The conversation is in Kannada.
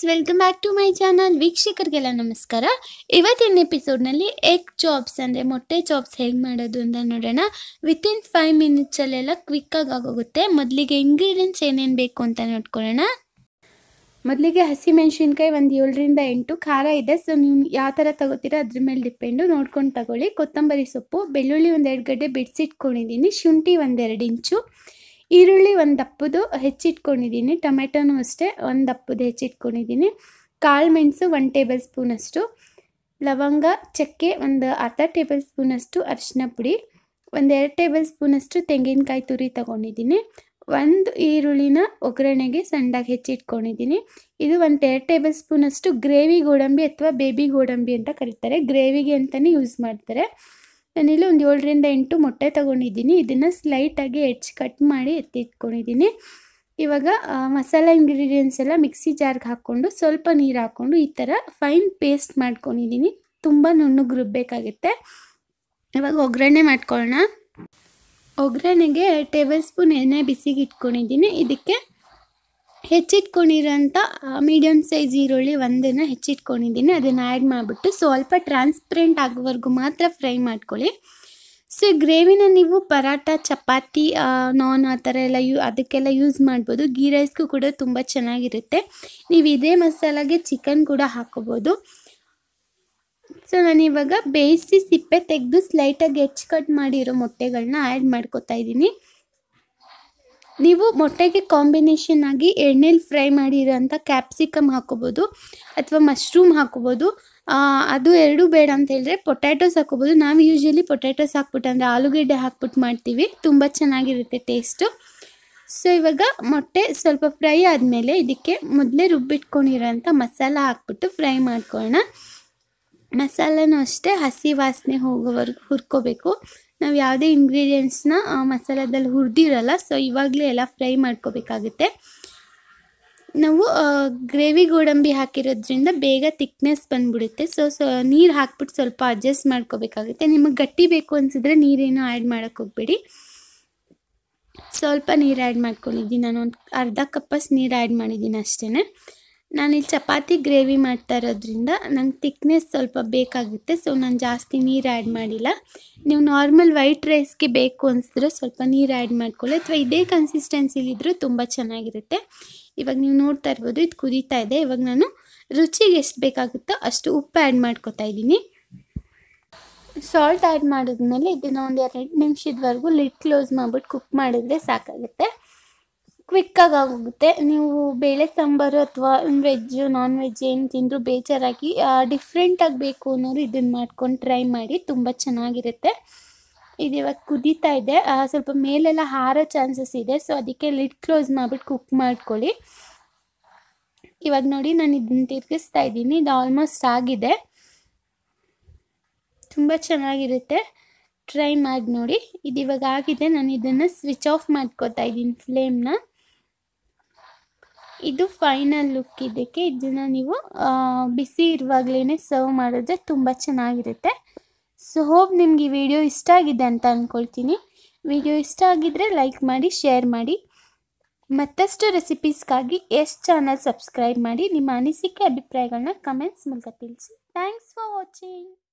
Welcome back to my channel. ವೀಕ್ಷಕರಿಗೆಲ್ಲ ನಮಸ್ಕಾರ. ಇವತ್ತಿನ ಎಪಿಸೋಡ್ನಲ್ಲಿ ಎಗ್ ಚಾಪ್ಸ್ ಅಂದರೆ ಮೊಟ್ಟೆ ಚಾಪ್ಸ್ ಹೇಗೆ ಮಾಡೋದು ಅಂತ ನೋಡೋಣ. ವಿತಿನ್ 5 ಮಿನಿಟ್ಸಲ್ಲೆಲ್ಲ ಕ್ವಿಕ್ಕಾಗಿ ಆಗೋಗುತ್ತೆ. ಮೊದಲಿಗೆ ಇಂಗ್ರೀಡಿಯೆಂಟ್ಸ್ ಏನೇನು ಬೇಕು ಅಂತ ನೋಡ್ಕೊಳ್ಳೋಣ. ಮೊದಲಿಗೆ ಹಸಿಮೆಣಸಿನ್ಕಾಯಿ ಒಂದು 7ರಿಂದ 8 ಖಾರ ಇದೆ. ಸೊ ನೀವು ಯಾವ ಥರ ತಗೋತೀರಾ ಅದ್ರ ಮೇಲೆ ಡಿಪೆಂಡು, ನೋಡ್ಕೊಂಡು ತಗೊಳ್ಳಿ. ಕೊತ್ತಂಬರಿ ಸೊಪ್ಪು, ಬೆಳ್ಳುಳ್ಳಿ ಒಂದು 2 ಗಡ್ಡೆ ಬಿಡಿಸಿಟ್ಕೊಂಡಿದ್ದೀನಿ, ಶುಂಠಿ ಒಂದು 2 ಇಂಚು, ಈರುಳ್ಳಿ ಒಂದು ದಪ್ಪದು ಹೆಚ್ಚಿಟ್ಕೊಂಡಿದ್ದೀನಿ, ಟೊಮೆಟೊನೂ ಅಷ್ಟೇ ಒಂದು ದಪ್ಪದು ಹೆಚ್ಚಿಟ್ಕೊಂಡಿದ್ದೀನಿ, ಕಾಳು ಮೆಣಸು 1 ಟೇಬಲ್ ಸ್ಪೂನ್ ಅಷ್ಟು, ಲವಂಗ ಚಕ್ಕೆ ಒಂದು ಅರ್ಧ ಟೇಬಲ್ ಸ್ಪೂನ್ ಅಷ್ಟು, ಅರಿಶಿನ ಪುಡಿ ಒಂದು 2 ಟೇಬಲ್ ಸ್ಪೂನ್ ಅಷ್ಟು, ತೆಂಗಿನಕಾಯಿ ತುರಿ ತೊಗೊಂಡಿದ್ದೀನಿ, ಒಂದು ಈರುಳ್ಳಿನ ಒಗ್ಗರಣೆಗೆ ಸಣ್ಣದಾಗಿ ಹೆಚ್ಚಿಟ್ಕೊಂಡಿದ್ದೀನಿ. ಇದು ಒಂದು 2 ಟೇಬಲ್ ಸ್ಪೂನ್ ಅಷ್ಟು ಗ್ರೇವಿ ಗೋಡಂಬಿ ಅಥವಾ ಬೇಬಿ ಗೋಡಂಬಿ ಅಂತ ಕರೀತಾರೆ, ಗ್ರೇವಿಗೆ ಅಂತಲೇ ಯೂಸ್ ಮಾಡ್ತಾರೆ. ನಾನಿಲ್ಲಿ ಒಂದು 7ರಿಂದ 8 ಮೊಟ್ಟೆ ತೊಗೊಂಡಿದ್ದೀನಿ. ಇದನ್ನು ಸ್ಲೈಟಾಗಿ ಕಟ್ ಮಾಡಿ ಎತ್ತಿಟ್ಕೊಂಡಿದ್ದೀನಿ. ಇವಾಗ ಮಸಾಲೆ ಇಂಗ್ರೀಡಿಯೆಂಟ್ಸ್ ಎಲ್ಲ ಮಿಕ್ಸಿ ಜಾರ್ಗೆ ಹಾಕ್ಕೊಂಡು ಸ್ವಲ್ಪ ನೀರು ಹಾಕ್ಕೊಂಡು ಈ ಥರ ಫೈನ್ ಪೇಸ್ಟ್ ಮಾಡ್ಕೊಂಡಿದ್ದೀನಿ. ತುಂಬ ನುಣ್ಣಗೆ ರುಬ್ಬಬೇಕಾಗುತ್ತೆ. ಇವಾಗ ಒಗ್ಗರಣೆ ಮಾಡ್ಕೊಳ್ಳೋಣ. ಒಗ್ಗರಣೆಗೆ 2 ಟೇಬಲ್ ಸ್ಪೂನ್ ಎಣ್ಣೆ ಬಿಸಿಗೆ ಇಟ್ಕೊಂಡಿದ್ದೀನಿ. ಇದಕ್ಕೆ ಹೆಚ್ಚಿಟ್ಕೊಂಡಿರೋಂಥ ಮೀಡಿಯಮ್ ಸೈಜ್ ಈರುಳ್ಳಿ ಒಂದನ್ನು ಹೆಚ್ಚಿಟ್ಕೊಂಡಿದ್ದೀನಿ, ಅದನ್ನು ಆ್ಯಡ್ ಮಾಡಿಬಿಟ್ಟು ಸ್ವಲ್ಪ ಟ್ರಾನ್ಸ್ಪರೆಂಟ್ ಆಗೋವರೆಗೂ ಮಾತ್ರ ಫ್ರೈ ಮಾಡ್ಕೊಳ್ಳಿ. ಸೊ ಈ ಗ್ರೇವಿನ ನೀವು ಪರಾಟ, ಚಪಾತಿ, ನಾನ್ ಆ ಥರ ಎಲ್ಲ ಅದಕ್ಕೆಲ್ಲ ಯೂಸ್ ಮಾಡ್ಬೋದು. ಗೀ ರೈಸ್ಗೂ ಕೂಡ ತುಂಬ ಚೆನ್ನಾಗಿರುತ್ತೆ. ನೀವು ಇದೇ ಮಸಾಲಾಗೆ ಚಿಕನ್ ಕೂಡ ಹಾಕೋಬೋದು. ಸೊ ನಾನಿವಾಗ ಬೇಯಿಸಿ ಸಿಪ್ಪೆ ತೆಗೆದು ಸ್ಲೈಟಾಗಿ ಕಟ್ ಮಾಡಿರೋ ಮೊಟ್ಟೆಗಳನ್ನ ಆ್ಯಡ್ ಮಾಡ್ಕೊತಾ ಇದ್ದೀನಿ. ನೀವು ಮೊಟ್ಟೆಗೆ ಕಾಂಬಿನೇಷನ್ ಆಗಿ ಎಣ್ಣೆಲಿ ಫ್ರೈ ಮಾಡಿರೋಂಥ ಕ್ಯಾಪ್ಸಿಕಮ್ ಹಾಕೋಬೋದು ಅಥವಾ ಮಶ್ರೂಮ್ ಹಾಕೋಬೋದು. ಅದು ಎರಡೂ ಬೇಡ ಅಂತ ಹೇಳಿದ್ರೆ ಪೊಟ್ಯಾಟೋಸ್ ಹಾಕೋಬೋದು. ನಾವು ಯೂಶ್ವಲಿ ಪೊಟ್ಯಾಟೋಸ್ ಹಾಕ್ಬಿಟ್ಟು ಅಂದರೆ ಆಲೂಗೆಡ್ಡೆ ಹಾಕ್ಬಿಟ್ಟು ಮಾಡ್ತೀವಿ, ತುಂಬ ಚೆನ್ನಾಗಿರುತ್ತೆ ಟೇಸ್ಟು. ಸೊ ಇವಾಗ ಮೊಟ್ಟೆ ಸ್ವಲ್ಪ ಫ್ರೈ ಆದಮೇಲೆ ಇದಕ್ಕೆ ಮೊದಲೇ ರುಬ್ಬಿಟ್ಕೊಂಡಿರೋಂಥ ಮಸಾಲ ಹಾಕ್ಬಿಟ್ಟು ಫ್ರೈ ಮಾಡ್ಕೊಳ್ಳೋಣ. ಮಸಾಲನೂ ಅಷ್ಟೇ ಹಸಿ ವಾಸನೆ ಹೋಗೋವರೆಗೂ ಹುರ್ಕೋಬೇಕು. ನಾವು ಯಾವುದೇ ಇಂಗ್ರೀಡಿಯೆಂಟ್ಸ್ನ ಮಸಾಲದಲ್ಲಿ ಹುರಿದಿರಲ್ಲ, ಸೊ ಇವಾಗಲೇ ಎಲ್ಲ ಫ್ರೈ ಮಾಡ್ಕೋಬೇಕಾಗುತ್ತೆ. ನಾವು ಗ್ರೇವಿ ಗೋಡಂಬಿ ಹಾಕಿರೋದ್ರಿಂದ ಬೇಗ ತಿಕ್ನೆಸ್ ಬಂದ್ಬಿಡುತ್ತೆ. ಸೊ ನೀರು ಹಾಕ್ಬಿಟ್ಟು ಸ್ವಲ್ಪ ಅಡ್ಜಸ್ಟ್ ಮಾಡ್ಕೋಬೇಕಾಗುತ್ತೆ. ನಿಮಗೆ ಗಟ್ಟಿ ಬೇಕು ಅನಿಸಿದ್ರೆ ನೀರೇನು ಆ್ಯಡ್ ಮಾಡೋಕ್ಕೆ ಹೋಗಬೇಡಿ. ಸ್ವಲ್ಪ ನೀರು ಆ್ಯಡ್ ಮಾಡ್ಕೊಂಡಿದ್ದೀನಿ, ನಾನು ಒಂದು ಅರ್ಧ ಕಪ್ಪಷ್ಟು ನೀರು ಆ್ಯಡ್ ಮಾಡಿದ್ದೀನಿ ಅಷ್ಟೇ. ನಾನಿಲ್ಲಿ ಚಪಾತಿ ಗ್ರೇವಿ ಮಾಡ್ತಾ ಇರೋದ್ರಿಂದ ನಂಗೆ ತಿಕ್ನೆಸ್ ಸ್ವಲ್ಪ ಬೇಕಾಗುತ್ತೆ, ಸೊ ನಾನು ಜಾಸ್ತಿ ನೀರು ಆ್ಯಡ್ ಮಾಡಿಲ್ಲ. ನೀವು ನಾರ್ಮಲ್ ವೈಟ್ ರೈಸ್ಗೆ ಬೇಕು ಅನಿಸಿದ್ರೆ ಸ್ವಲ್ಪ ನೀರು ಆ್ಯಡ್ ಮಾಡ್ಕೊಳ್ಳಿ, ಅಥವಾ ಇದೇ ಕನ್ಸಿಸ್ಟೆನ್ಸಿಲಿದ್ದರೂ ತುಂಬ ಚೆನ್ನಾಗಿರುತ್ತೆ. ಇವಾಗ ನೀವು ನೋಡ್ತಾ ಇರ್ಬೋದು ಇದು ಕುದೀತಾ ಇದೆ. ಇವಾಗ ನಾನು ರುಚಿಗೆ ಎಷ್ಟು ಬೇಕಾಗುತ್ತೋ ಅಷ್ಟು ಉಪ್ಪು ಆ್ಯಡ್ ಮಾಡ್ಕೊತಾ ಇದ್ದೀನಿ. ಸಾಲ್ಟ್ ಆ್ಯಡ್ ಮಾಡಿದ್ಮೇಲೆ ಇದನ್ನು ಒಂದು 2 ನಿಮಿಷದವರೆಗೂ ಲಿಡ್ ಕ್ಲೋಸ್ ಮಾಡಿಬಿಟ್ಟು ಕುಕ್ ಮಾಡಿದ್ರೆ ಸಾಕಾಗುತ್ತೆ. ಕ್ವಿಕ್ಕಾಗಿ ಆಗೋಗುತ್ತೆ. ನೀವು ಬೇಳೆ ಸಾಂಬಾರು ಅಥವಾ ವೆಜ್ಜು ನಾನ್ ವೆಜ್ ಏನು ತಿಂದರೂ ಬೇಜಾರಾಗಿ ಡಿಫ್ರೆಂಟಾಗಿ ಬೇಕು ಅನ್ನೋರು ಇದನ್ನು ಮಾಡ್ಕೊಂಡು ಟ್ರೈ ಮಾಡಿ, ತುಂಬ ಚೆನ್ನಾಗಿರುತ್ತೆ. ಇದು ಇವಾಗ ಕುದೀತಾ ಇದೆ, ಸ್ವಲ್ಪ ಮೇಲೆಲ್ಲ ಹಾರೋ ಚಾನ್ಸಸ್ ಇದೆ. ಸೊ ಅದಕ್ಕೆ ಲಿಡ್ ಕ್ಲೋಸ್ ಮಾಡಿಬಿಟ್ಟು ಕುಕ್ ಮಾಡ್ಕೊಳ್ಳಿ. ಇವಾಗ ನೋಡಿ ನಾನು ಇದನ್ನು ತಿರುಗಿಸ್ತಾ ಇದ್ದೀನಿ, ಇದು ಆಲ್ಮೋಸ್ಟ್ ಆಗಿದೆ. ತುಂಬ ಚೆನ್ನಾಗಿರುತ್ತೆ, ಟ್ರೈ ಮಾಡಿ ನೋಡಿ. ಇದು ಇವಾಗ ಆಗಿದೆ. ನಾನು ಇದನ್ನು ಸ್ವಿಚ್ ಆಫ್ ಮಾಡ್ಕೋತಾ ಇದ್ದೀನಿ ಫ್ಲೇಮ್ನ. ಇದು ಫೈನಲ್ ಲುಕ್ ಇದಕ್ಕೆ. ಇದನ್ನು ನೀವು ಬಿಸಿ ಇರುವಾಗಲೇ ಸರ್ವ್ ಮಾಡಿದ್ರೆ ತುಂಬ ಚೆನ್ನಾಗಿರುತ್ತೆ. ಸೊ ಹೋಪ್ ನಿಮ್ಗೆ ಈ ವಿಡಿಯೋ ಇಷ್ಟ ಆಗಿದೆ ಅಂತ ಅಂದ್ಕೊಳ್ತೀನಿ. ವಿಡಿಯೋ ಇಷ್ಟ ಆಗಿದ್ದರೆ ಲೈಕ್ ಮಾಡಿ, ಶೇರ್ ಮಾಡಿ. ಮತ್ತಷ್ಟು ರೆಸಿಪೀಸ್ಗಾಗಿ ಚಾನಲ್ ಸಬ್ಸ್ಕ್ರೈಬ್ ಮಾಡಿ. ನಿಮ್ಮ ಅನಿಸಿಕೆ ಅಭಿಪ್ರಾಯಗಳನ್ನ ಕಮೆಂಟ್ಸ್ ಮೂಲಕ ತಿಳಿಸಿ. Thanks for watching.